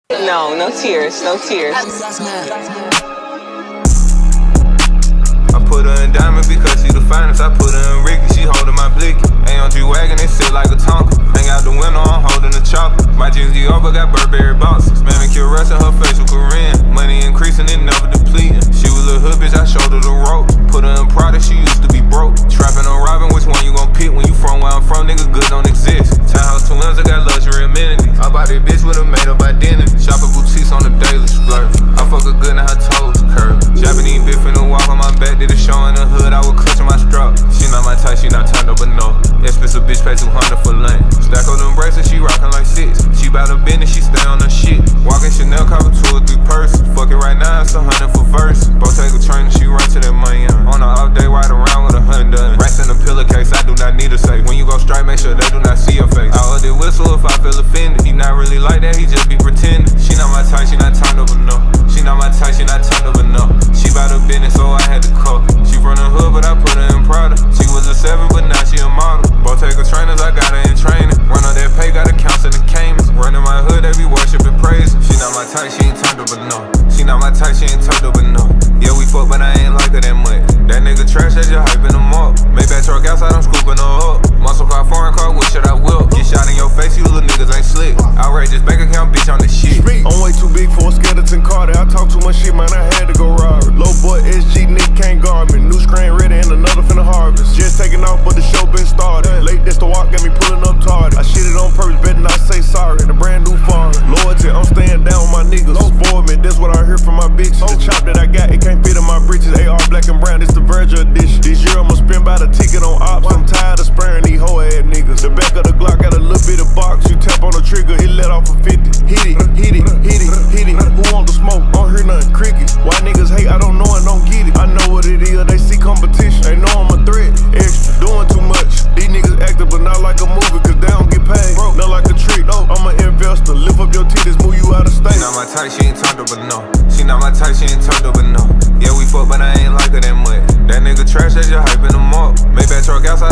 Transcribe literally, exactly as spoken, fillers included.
No, no tears, no tears. I put her in diamond because she the finest. I put her in Ricky, she holding my blicky. A M G wagon, it sit like a Tonka. Hang out the window, I'm holding the chopper. My jeans Dior, get Burberry boxes. Manicure rest in her facial Korean. Money increasing, it never depleting. She was a hood bitch, I showed her the rope. Put her in Prada, she used to be broke. Trapping on robbing, which one you gon' pick? When you from where I'm from, nigga, good don't exist. Townhouse two M's, I got luxury amenities. I bought this bitch with a made up identity. Shopping boutiques on the daily splurge. I fuck her good and her toes curve. Japanese bitch finna walk on my back, did a show in the hood, I was clutching my strap. She not my type, she not turned up, but no. Expensive bitch pay two hundred for lunch. Stack up them bracelets, she rockin' like six. She bout her business, she stay on her shit. Walking Chanel, cover two or three purses. Fuck it right now, it's a hundred for verse. Bottega trainer, she run to that money. On her off day, ride around with a Honda. Racks in a pillowcase, I do not need a safe. When you go strike, make sure they do not see your face. I hold it whistle if I feel offended. He not really like that, he just be pretending. She not my type, she not turned up, but no. She not my type, she not turned up, but no. She bout her business, so I had to call. She from the hood, but I put her in Prada. She was a seven, but now she a model. Bottega trainers, I got her in training. Run on that pay, got accounts in the Caymans. Running my hood, they be worshiping praise. She not my type, she ain't turned up, but no. She not my type, she ain't turned up, but no. Yeah, we fuck, but I ain't like her that much. That nigga trash, they just hyping them up. Maybach truck outside, I'm scooping her up. Muscle car, foreign car, what should I whip? Get shot in your face, you little niggas ain't slick. Outrageous bank account, bitch on the shit. I'm way too big for a skeleton car. I talk too much shit, man, I had to go rob it. Low boy, S G, Nick can't guard me. New screen ready and another finna harvest. Just taking off, but the show been started. Late this to walk, got me pulling up tardy. I shit it on purpose, better not say sorry. The brand new foreign. Loyalty, I'm staying down with my niggas. Don't spoil me, that's what I heard from my bitches. The chop that I got, it can't fit in my britches. A R black and brown, it's the Virgil edition. This year I'ma spend by the ticket on ops. I'm tired of sparing these hoe ass niggas. The back of the Glock got a little bit of box. You tap on the trigger, it let off a fifty. Hit it, hit it, hit it, hit it. Who want the smoke? Don't hear nothing, crickets. Why niggas hate? I don't know and don't get it. I know what it is, they see competition. They know I'm a threat, extra, doing too much. These niggas acting, but not like a movie, cause they don't get paid. Bro, not like a trick, no. I'm an investor, lift up your titties, move you out of state. She not my type, she ain't turned up, but no. She not my type, she ain't turned up, but no. Yeah, we fuck, but I ain't like her that much. That nigga trash, they just hyping them up. Maybach truck outside.